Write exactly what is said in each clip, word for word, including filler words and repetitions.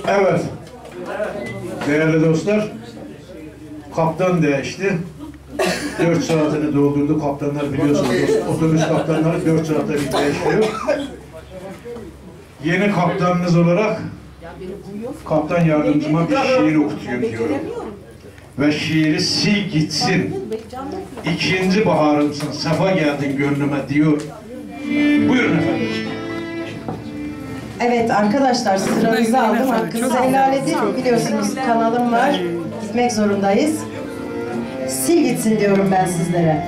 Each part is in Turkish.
Evet. Değerli dostlar, kaptan değişti. Dört saatini doldurdu. Kaptanlar biliyorsunuz, otobüs kaptanları dört saatte bir değişiyor. Yeni kaptanınız olarak kaptan yardımcıma bir şiir okutuyor diyorum. Ve şiiri sil gitsin. İkinci baharımsın, sefa geldin gönlüme diyor. Buyurun efendim. Evet arkadaşlar, sıranızı aldım. Hakkınızı helal edin. Biliyorsunuz kanalım var. Gitmek zorundayız. Sil gitsin diyorum ben sizlere.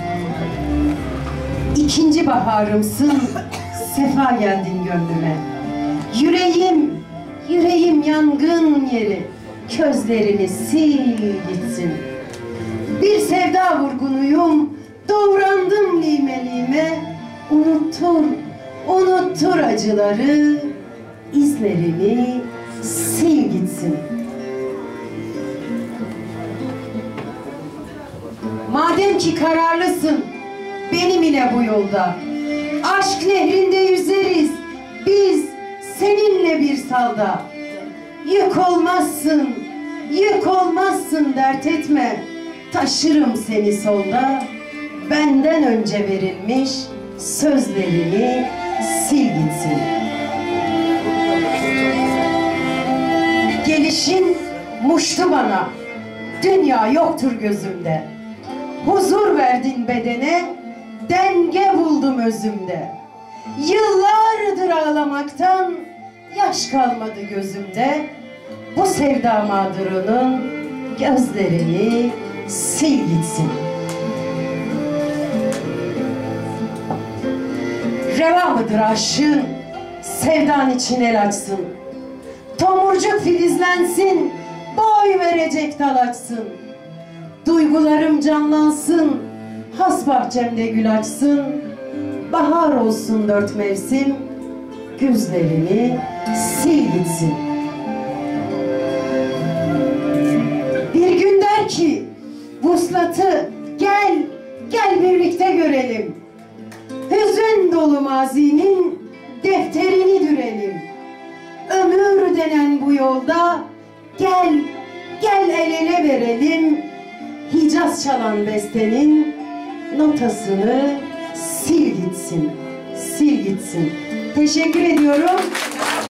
İkinci baharımsın, sefa geldin gönlüme. Yüreğim, yüreğim yangın yeri. Közlerini sil gitsin. Bir sevda vurgunuyum, doğrandım lime lime. Unuttur, unuttur acıları, izlerini sil gitsin. Madem ki kararlısın benim ile bu yolda, aşk nehrinde yüzeriz biz seninle bir salda. Yük olmazsın, yük olmazsın dert etme, taşırım seni solda. Benden önce verilmiş sözlerini sil gitsin. Gelişin muştu bana, dünya yoktur gözümde. Huzur verdin bedene, denge buldum özümde. Yıllardır ağlamaktan yaş kalmadı gözümde. Bu sevda mağdurunun gözlerini sil gitsin. Reva mıdır aşığın, sevdan için el açsın. Tomurcuk filizlensin, boy verecek dal açsın. Duygularım canlansın, has bahçemde gül açsın. Bahar olsun dört mevsim, güzlerini sil gitsin. Bir gün der ki, vuslatı gel, gel birlikte görelim. Hüzün dolu mazinin defterini dürelim. Ömür denen bu yolda gel, gel el ele verelim. Hicaz çalan bestenin notasını sil gitsin, sil gitsin. Teşekkür ediyorum.